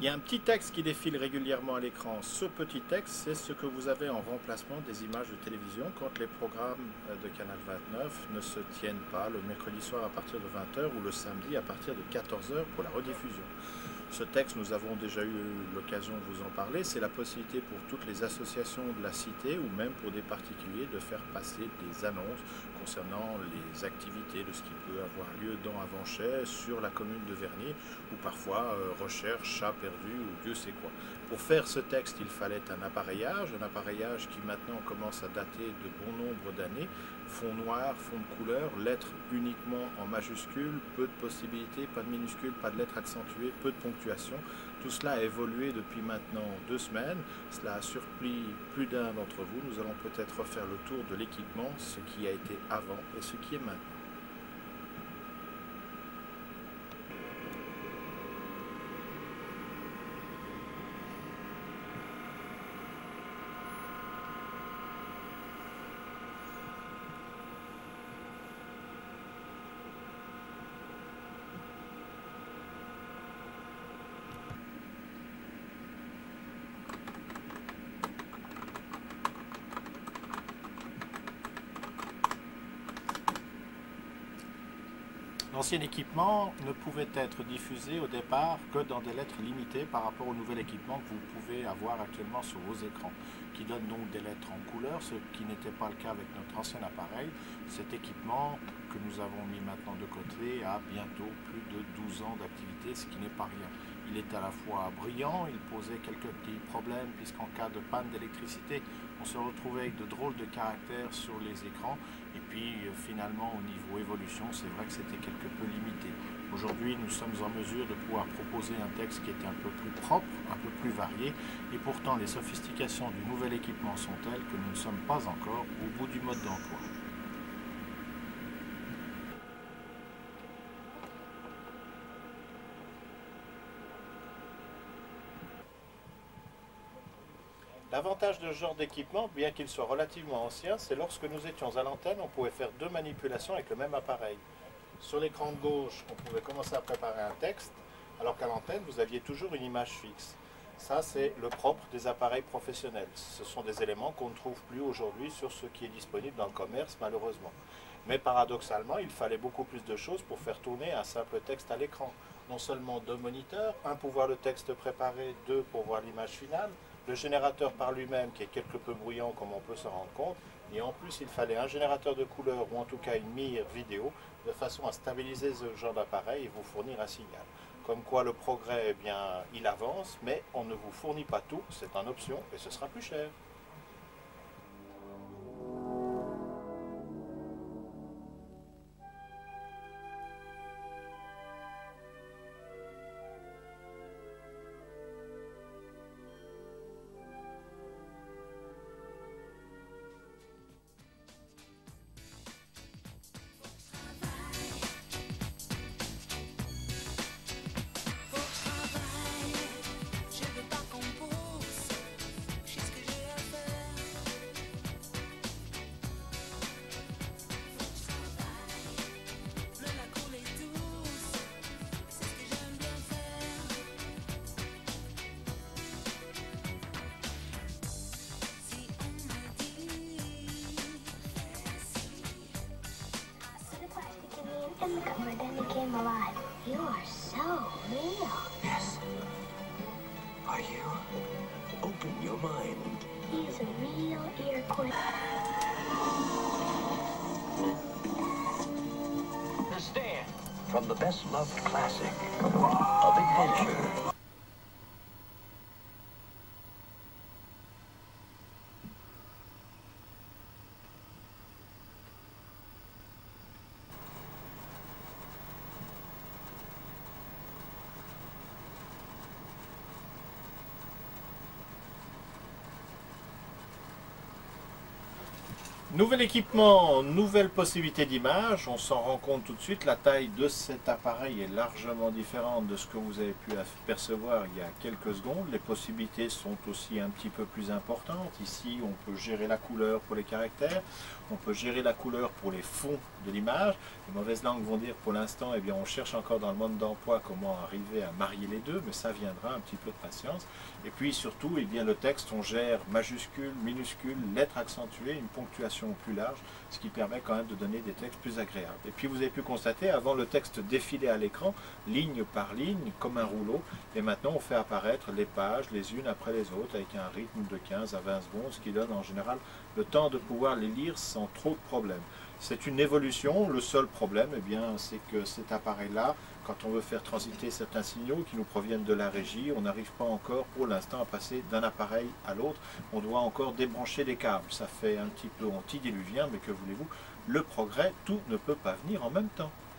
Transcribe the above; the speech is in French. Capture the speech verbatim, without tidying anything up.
Il y a un petit texte qui défile régulièrement à l'écran. Ce petit texte, c'est ce que vous avez en remplacement des images de télévision quand les programmes de Canal vingt-neuf ne se tiennent pas le mercredi soir à partir de vingt heures ou le samedi à partir de quatorze heures pour la rediffusion. Ce texte, nous avons déjà eu l'occasion de vous en parler, c'est la possibilité pour toutes les associations de la cité ou même pour des particuliers de faire passer des annonces concernant les activités de ce qui peut avoir lieu dans Avanchet, sur la commune de Vernier, ou parfois euh, recherche, chat perdu ou Dieu sait quoi. Pour faire ce texte, il fallait un appareillage, un appareillage qui maintenant commence à dater de bon nombre d'années, fond noir, fond de couleur, lettres uniquement en majuscules, peu de possibilités, pas de minuscules, pas de lettres accentuées, peu de ponctuation. Tout cela a évolué depuis maintenant deux semaines, cela a surpris plus d'un d'entre vous. Nous allons peut-être refaire le tour de l'équipement, ce qui a été avant et ce qui est maintenant. L'ancien équipement ne pouvait être diffusé au départ que dans des lettres limitées par rapport au nouvel équipement que vous pouvez avoir actuellement sur vos écrans, qui donne donc des lettres en couleur, ce qui n'était pas le cas avec notre ancien appareil. Cet équipement que nous avons mis maintenant de côté a bientôt plus de douze ans d'activité, ce qui n'est pas rien. Il est à la fois brillant, il posait quelques petits problèmes puisqu'en cas de panne d'électricité, on se retrouvait avec de drôles de caractères sur les écrans. Et puis finalement au niveau évolution, c'est vrai que c'était quelque peu limité. Aujourd'hui, nous sommes en mesure de pouvoir proposer un texte qui est un peu plus propre, un peu plus varié, et pourtant les sophistications du nouvel équipement sont telles que nous ne sommes pas encore au bout du mode d'emploi. L'avantage de ce genre d'équipement, bien qu'il soit relativement ancien, c'est lorsque nous étions à l'antenne, on pouvait faire deux manipulations avec le même appareil. Sur l'écran de gauche, on pouvait commencer à préparer un texte, alors qu'à l'antenne, vous aviez toujours une image fixe. Ça, c'est le propre des appareils professionnels. Ce sont des éléments qu'on ne trouve plus aujourd'hui sur ce qui est disponible dans le commerce, malheureusement. Mais paradoxalement, il fallait beaucoup plus de choses pour faire tourner un simple texte à l'écran. Non seulement deux moniteurs, un pour voir le texte préparé, deux pour voir l'image finale, le générateur par lui-même qui est quelque peu bruyant comme on peut s'en rendre compte, et en plus il fallait un générateur de couleurs ou en tout cas une mire vidéo de façon à stabiliser ce genre d'appareil et vous fournir un signal. Comme quoi le progrès, eh bien, il avance, mais on ne vous fournit pas tout, c'est en option et ce sera plus cher. In the cupboard and it came alive. You are so real. Yes. Are you? Open your mind. He's a real ear cord. The Stand. From the best loved classic of adventure. Nouvel équipement, nouvelle possibilité d'image, on s'en rend compte tout de suite, la taille de cet appareil est largement différente de ce que vous avez pu percevoir il y a quelques secondes. Les possibilités sont aussi un petit peu plus importantes. Ici, on peut gérer la couleur pour les caractères, on peut gérer la couleur pour les fonds de l'image. Les mauvaises langues vont dire pour l'instant, eh bien, on cherche encore dans le mode d'emploi comment arriver à marier les deux, mais ça viendra, un petit peu de patience. Et puis surtout, eh bien, le texte, on gère majuscules, minuscules, lettres accentuées, une ponctuation plus large, ce qui permet quand même de donner des textes plus agréables. Et puis vous avez pu constater, avant le texte défilait à l'écran, ligne par ligne, comme un rouleau, et maintenant on fait apparaître les pages les unes après les autres, avec un rythme de quinze à vingt secondes, ce qui donne en général le temps de pouvoir les lire sans trop de problèmes. C'est une évolution, le seul problème, eh bien, c'est que cet appareil-là, quand on veut faire transiter certains signaux qui nous proviennent de la régie, on n'arrive pas encore pour l'instant à passer d'un appareil à l'autre. On doit encore débrancher les câbles. Ça fait un petit peu anti-diluvien, mais que voulez-vous, le progrès, tout ne peut pas venir en même temps.